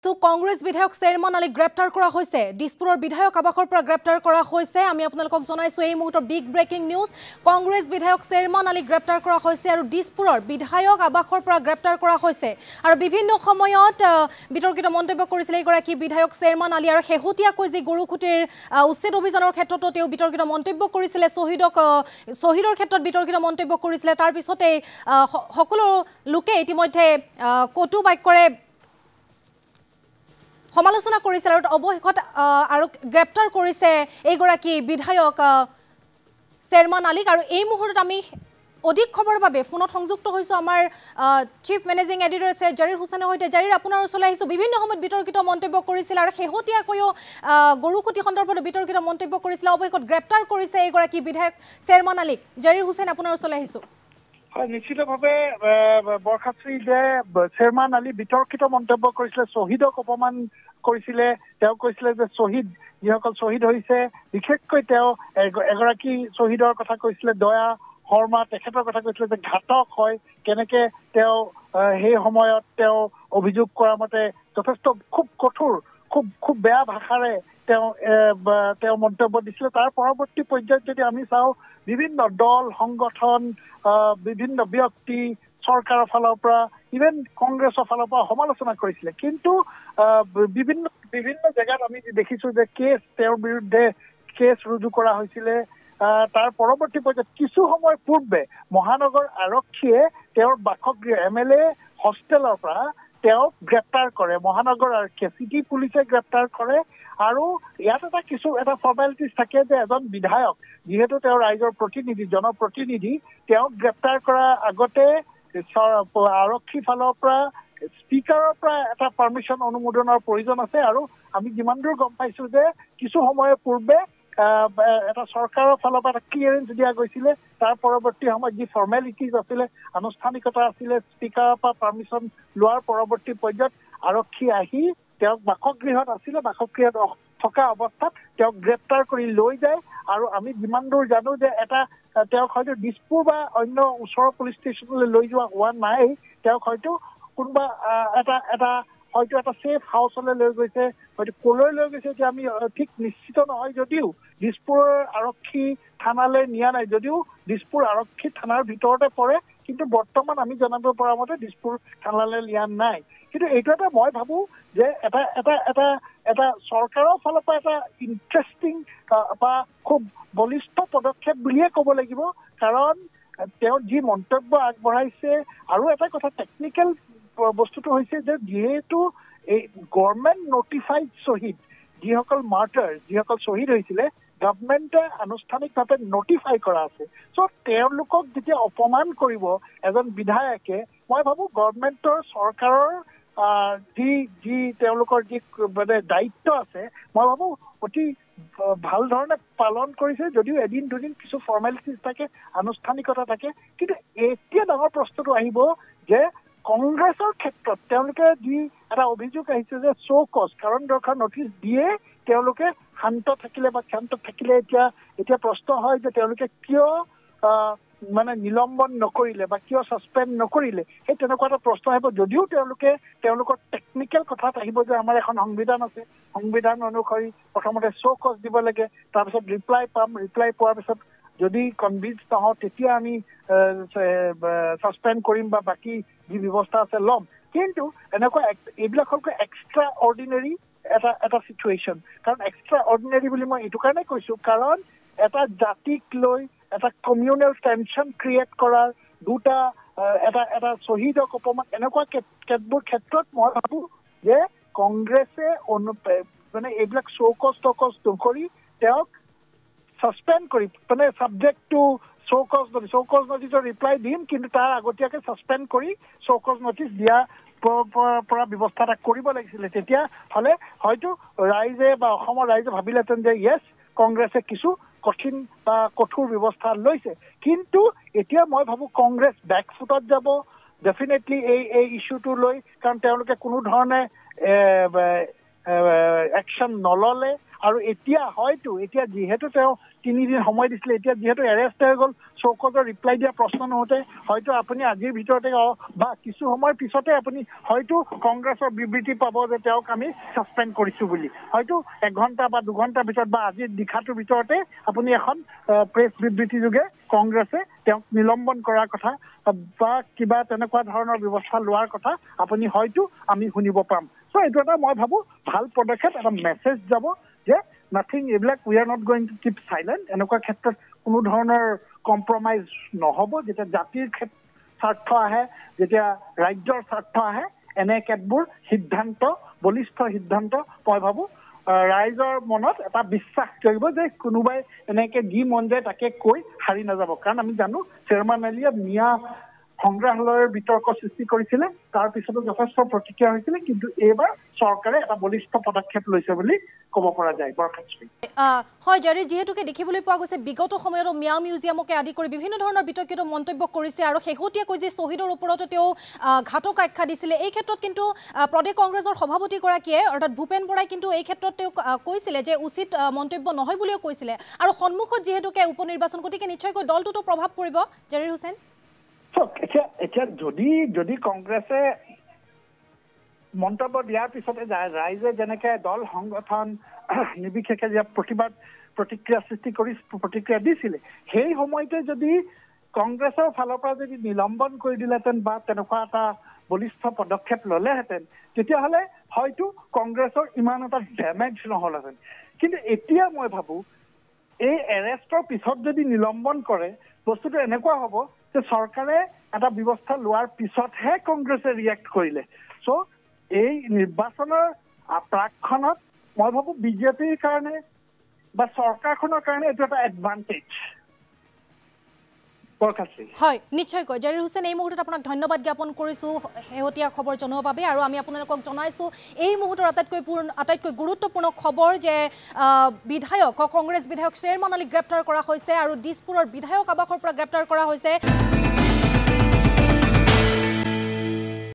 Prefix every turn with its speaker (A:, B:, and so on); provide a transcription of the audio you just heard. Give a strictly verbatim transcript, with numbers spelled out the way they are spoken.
A: তো কংগ্ৰেছ বিধায়ক চেয়াৰমান আলী গ্ৰেপ্তাৰ কৰা হৈছে দিছপুৰৰ বিধায়ক আবাসৰ পৰা গ্ৰেপ্তাৰ কৰা হৈছে আমি আপোনালোকক জনাইছো এই মুহূৰ্তৰ বিগ ব্ৰেকিং নিউজ কংগ্ৰেছ বিধায়ক চেয়াৰমান আলী গ্ৰেপ্তাৰ কৰা হৈছে আৰু দিছপুৰৰ বিধায়ক আবাসৰ পৰা গ্ৰেপ্তাৰ কৰা হৈছে আৰু বিভিন্ন সময়ত বিতৰ্কিত মন্তব্য কৰিছিল এইগৰাকী বিধায়ক চেয়াৰমান আলী আৰু হেহতিয়াকৈ যি গৰুখুটিৰ উচ্ছেদ অভিযানৰ ক্ষেত্ৰত তেওঁ বিতৰ্কিত মন্তব্য কৰিছিল শহীদক শহীদৰ ক্ষেত্ৰত বিতৰ্কিত মন্তব্য কৰিছিল তাৰ পিছতে সকলো লোকে ইতিমধ্যে কটু বাক্যৰে সমালোচনা কৰিছিল আৰু অৱশেষত আৰু গ্ৰেপ্তাৰ কৰিছে এইগৰাকী বিধায়ক চেয়াৰমান আলীক আৰু এই মুহূৰ্তত আমি অধিক খবৰৰ বাবে ফোনত সংযুক্ত হৈছো আমাৰ চিফ মেনেজিং এডিটৰ আছে জাৰিৰ হুছেইনৰ সৈতে জাৰিৰ আপোনাৰ ওচৰলৈ আহিছো বিভিন্ন সময়ত বিতৰ্কিত মন্তব্য কৰিছিল আৰু শেহতীয়াকৈও গৰুখুটি সন্দৰ্ভত বিতৰ্কিত মন্তব্য কৰিছিল অৱশেষত গ্ৰেপ্তাৰ কৰিছে এইগৰাকী বিধায়ক চেয়াৰমান আলীক জাৰিৰ হুছেইন আপোনাৰ ওচৰলৈ আহিছো
B: নিশ্চিতভাৱে বৰখাস্ত্ৰী যে চেয়াৰমান আলী বিতৰ্কিত মন্তব্য কৰিছিলে শ্বহীদক অপমান কৰিছিলে তেওঁ কৈছিলে যে শ্বহীদ যিসকল শ্বহীদ হৈছে বিশেষকৈ তেওঁ এগৰাকী শ্বহীদৰ কথা কৈছিলে দয়া শৰ্মা তেখেতৰ কথা কৈছিলে যে ঘাতক হয় কেনেকে তেওঁ সেই সময়ত তেওঁ অভিযোগ কৰা মতে যথেষ্ট খুব কঠোৰ খুব খুব বেয়া ভাষাৰে তেওঁ তেওঁ মন্তব্য দিছিলে তাৰ পৰৱৰ্তী পৰ্যায়ত যদি আমি চাওঁ বিভিন্ন দল সংগঠন বিভিন্ন ব্যক্তি চৰকাৰৰ ফালৰ পৰা ইভেন কংগ্ৰেছৰ ফালৰ পৰা সমালোচনা কৰিছিলে কিন্তু বিভিন্ন বিভিন্ন জেগাত আমি দেখিছো যে কেছ তেওঁৰ বিৰুদ্ধে কেছ ৰুজু কৰা হৈছিলে তাৰ পৰৱৰ্তী পৰ্যায়ত কিছু সময় পূৰ্বে মহানগৰ আৰক্ষীয়ে তেওঁৰ বাসগৃহ এম এল এ হোষ্টেলৰ পৰা তেওঁক গ্ৰেপ্তাৰ কৰে মহানগৰ আৰক্ষীয়ে চিটি পুলিচে গ্ৰেপ্তাৰ কৰে আৰু ইয়াত এটা কিছু এটা ফৰ্মেলিটিজ থাকে যে এজন বিধায়ক যিহেতু তেওঁ ৰাইজৰ প্ৰতিনিধি জনপ্ৰতিনিধি তেওঁক গ্ৰেপ্তাৰ কৰাৰ আগতে আৰক্ষী ফালৰ পৰা স্পীকাৰৰ পৰা এটা পাৰ্মিশ্যন অনুমোদনৰ প্ৰয়োজন আছে আৰু আমি যিমান দূৰ গম পাইছো যে কিছু সময়ৰ পূৰ্বে এটা চৰকাৰৰ ফালৰ পৰা এটা ক্লিয়াৰেঞ্চ দিয়া গৈছিলে তাৰ পৰৱৰ্তী সময়ত যি ফৰ্মেলিটিজ আছিলে আনুষ্ঠানিকতা আছিলে স্পীকাৰৰ পৰা পাৰ্মিশ্যন লোৱাৰ পৰৱৰ্তী পৰ্যায়ত আৰক্ষী আহি তেওঁক বাসগৃহত আছিলে বাসগৃহত থকা অৱস্থাত তেওঁক গ্ৰেপ্তাৰ কৰি লৈ যায় আৰু আমি যিমান দূৰ জানো যে এটা তেওঁক হয়তো দিছপুৰ বা অন্য ওচৰৰ পুলিচ ষ্টেচনলৈ লৈ যোৱা হোৱা নাই তেওঁক হয়তো কোনোবা এটা এটা হয়তো এটা ছেফ হাউচলৈ লৈ গৈছে হয়তো কলৈ লৈ গৈছে এতিয়া আমি ঠিক নিশ্চিত নহয় যদিও দিছপুৰৰ আৰক্ষী থানালৈ নিয়া নাই যদিও দিছপুৰ আৰক্ষী থানাৰ ভিতৰতে পৰে কিন্তু বৰ্তমান আমি জানিব পৰা মতে দিছপুৰ থানালৈ নিয়া নাই কিন্তু এইটো এটা মই ভাবো যে এটা এটা এটা এটা চৰকাৰৰ ফালৰ পৰা এটা ইণ্টাৰেষ্টিং বা খুব বলিষ্ঠ পদক্ষেপ বুলিয়ে ক'ব লাগিব কাৰণ তেওঁ যি মন্তব্য আগবঢ়াইছে আৰু এটা কথা টেকনিকেল বস্তুটো হৈছে যে যিহেতু এই গভৰ্ণমেণ্ট নটিফাইড শ্বহীদ যিসকল মাৰ্টাৰ যিসকল শ্বহীদ হৈছিলে গভৰ্ণমেণ্টে আনুষ্ঠানিকভাৱে নটিফাই কৰা আছে চ' তেওঁলোকক যেতিয়া অপমান কৰিব এজন বিধায়কে মই ভাবোঁ গভৰ্ণমেণ্টৰ চৰকাৰৰ যি যি তেওঁলোকৰ যি মানে দায়িত্ব আছে মই ভাবোঁ অতি ভাল ধৰণে পালন কৰিছে যদিও এদিন দুদিন কিছু ফৰ্মেলিটিজ থাকে আনুষ্ঠানিকতা থাকে কিন্তু এতিয়া ডাঙৰ প্ৰশ্নটো আহিব যে কংগ্ৰেছৰ ক্ষেত্ৰত তেওঁলোকে যি এটা অভিযোগ আহিছে যে শ্ব' কজ কাৰণ দৰকাৰ নটিচ দিয়ে তেওঁলোকে শান্ত থাকিলে বা ক্ষান্ত থাকিলে এতিয়া এতিয়া প্ৰশ্ন হয় যে তেওঁলোকে কিয় মানে নিলম্বন নকৰিলে বা কিয় ছাছপেণ্ড নকৰিলে সেই তেনেকুৱা এটা প্ৰশ্ন আহিব যদিও তেওঁলোকে তেওঁলোকৰ টেকনিকেল কথাত আহিব যে আমাৰ এখন সংবিধান আছে সংবিধান অনুসৰি প্ৰথমতে শ্ব' কজ দিব লাগে তাৰপিছত ৰিপ্লাই পাম ৰিপ্লাই পোৱাৰ পিছত যদি কনভিন্স নহওঁ তেতিয়া আমি ছাছপেণ্ড কৰিম বা বাকী যি ব্যৱস্থা আছে ল'ম কিন্তু এনেকুৱা এইবিলাক হ'ল এক্সট্ৰা অৰ্ডিনেৰী এটা এটা চিটুৱেশ্যন কাৰণ এক্সট্ৰা অৰ্ডিনেৰী বুলি মই এইটো কাৰণে কৈছোঁ কাৰণ এটা জাতিক লৈ এটা কমিউনেল টেনশ্যন ক্ৰিয়েট কৰাৰ দুটা এটা এটা শ্বহীদক অপমান এনেকুৱা কেতবোৰ ক্ষেত্ৰত মই ভাবোঁ যে কংগ্ৰেছে অনু মানে এইবিলাক চৌকচ টকচ নকৰি তেওঁক ছাছপেণ্ড কৰি মানে subject to show cause notice show cause নটিচৰ ৰিপ্লাই দিম কিন্তু তাৰ আগতীয়াকৈ ছাছপেণ্ড কৰি চৌকচ নটিচ দিয়া পৰা ব্যৱস্থা এটা কৰিব লাগিছিলে তেতিয়া হ'লে হয়তো ৰাইজে বা অসমৰ ৰাইজে ভাবিলেহেঁতেন যে য়েছ কংগ্ৰেছে কিছু কঠিন বা কঠোৰ ব্যৱস্থা লৈছে কিন্তু এতিয়া মই ভাবোঁ কংগ্ৰেছ বেকফুটত যাব ডেফিনেটলি এই এই ইছ্যুটো লৈ কাৰণ তেওঁলোকে কোনো ধৰণে একশ্যন নললে আৰু এতিয়া হয়তো এতিয়া যিহেতু তেওঁ তিনিদিন সময় দিছিলে এতিয়া যিহেতু এৰেষ্ট হৈ গ'ল চৌকজৰ ৰিপ্লাই দিয়া প্ৰশ্ন নহওঁতে হয়তো আপুনি আজিৰ ভিতৰতে বা কিছু সময়ৰ পিছতে আপুনি হয়তো কংগ্ৰেছৰ বিবৃতি পাব যে তেওঁক আমি ছাছপেণ্ড কৰিছোঁ বুলি হয়তো এঘণ্টা বা দুঘণ্টাৰ ভিতৰত বা আজিৰ নিশাটোৰ ভিতৰতে আপুনি এখন প্ৰেছ বিবৃতি যোগে কংগ্ৰেছে তেওঁক নিলম্বন কৰাৰ কথা বা কিবা তেনেকুৱা ধৰণৰ ব্যৱস্থা লোৱাৰ কথা আপুনি হয়তো আমি শুনিব পাম চ' এইটো এটা মই ভাবোঁ ভাল পদক্ষেপ এটা মেছেজ যাব যে নাথিং এইবিলাক we are not going to keep silent এনেকুৱা ক্ষেত্ৰত কোনো ধৰণৰ কম্প্ৰমাইজ নহ'ব যেতিয়া জাতিৰ স্বাৰ্থ আহে যেতিয়া ৰাজ্যৰ স্বাৰ্থ আহে এনে কেতবোৰ সিদ্ধান্ত বলিষ্ঠ সিদ্ধান্ত মই ভাবোঁ ৰাইজৰ মনত এটা বিশ্বাস কৰিব যে কোনোবাই এনেকৈ যি মন যায় তাকে কৈ হাৰি নাযাব কাৰণ আমি জানো চেয়াৰমেন আলীয়ে মিয়া সংগ্ৰহালয়ৰ বিতৰ্ক সৃষ্টি কৰিছিলে তাৰ পিছতো যথেষ্ট প্ৰতিক্ৰিয়া হৈছিলে কিন্তু এইবাৰ চৰকাৰে এটা বলিষ্ঠ পদক্ষেপ লৈছে বুলি ক'ব পৰা যায় বৰখাস্তি
A: হয় জাৰি যিহেতুকে দেখিবলৈ পোৱা গৈছে বিগত সময়ত মিয়া মিউজিয়ামকে আদি কৰি বিভিন্ন ধৰণৰ বিতৰ্কিত মন্তব্য কৰিছে আৰু শেহতীয়াকৈ যে শ্বহীদৰ ওপৰতো তেওঁ ঘাতক আখ্যা দিছিলে এই ক্ষেত্ৰত কিন্তু প্ৰদেশ কংগ্ৰেছৰ সভাপতিগৰাকীয়ে অৰ্থাৎ ভূপেন বৰাই কিন্তু এই ক্ষেত্ৰত তেওঁ কৈছিলে যে উচিত মন্তব্য নহয় বুলিও কৈছিলে আৰু সন্মুখত যিহেতুকে উপ নিৰ্বাচন গতিকে নিশ্চয়কৈ দলটোতো প্ৰভাৱ পৰিব জাৰিৰ হুছেইন
B: এতিয়া এতিয়া যদি যদি কংগ্ৰেছে মন্তব্য দিয়াৰ পিছতে ৰাইজে যেনেকৈ দল সংগঠন নিৰ্বিশেষে যে প্ৰতিবাদ প্ৰতিক্ৰিয়া সৃষ্টি কৰি প্ৰতিক্ৰিয়া দিছিলে সেই সময়তে যদি কংগ্ৰেছৰ ফালৰ পৰা যদি নিলম্বন কৰি দিলেহেঁতেন বা তেনেকুৱা এটা বলিষ্ঠ পদক্ষেপ ল'লেহেঁতেন তেতিয়াহ'লে হয়তো কংগ্ৰেছৰ ইমান এটা ডেমেজ নহ'লহেঁতেন কিন্তু এতিয়া মই ভাবোঁ এই এৰেষ্টৰ পিছত যদি নিলম্বন কৰে বস্তুটো এনেকুৱা হ'ব যে চৰকাৰে এটা ব্যৱস্থা লোৱাৰ পিছতহে কংগ্ৰেছে ৰিয়েক্ট কৰিলে চ' এই নিৰ্বাচনৰ প্ৰাকখনত মই ভাবোঁ বিজেপিৰ কাৰণে বা চৰকাৰখনৰ কাৰণে এইটো এটা এডভান্টেজ
A: হয় নিশ্চয়কৈ জাৰিৰ হুছেইন এই মুহূৰ্তত আপোনাক ধন্যবাদ জ্ঞাপন কৰিছোঁ শেহতীয়া খবৰ জনোৱাৰ বাবে আৰু আমি আপোনালোকক জনাইছোঁ এই মুহূৰ্তৰ আটাইতকৈ পূৰ্ণ আটাইতকৈ গুৰুত্বপূৰ্ণ খবৰ যে বিধায়ক কংগ্ৰেছ বিধায়ক শ্বেৰমান আলীক গ্ৰেপ্তাৰ কৰা হৈছে আৰু দিছপুৰৰ বিধায়ক আৱাসৰ পৰা গ্ৰেপ্তাৰ কৰা হৈছে